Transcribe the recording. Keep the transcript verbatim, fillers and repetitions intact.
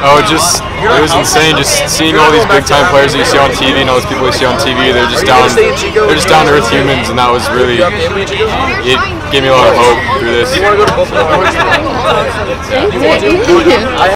Oh, just, it was insane just seeing all these big time players that you see on T V and all these people you see on T V. They're just down, they're just down to earth humans, and that was really, it gave me a lot of hope through this.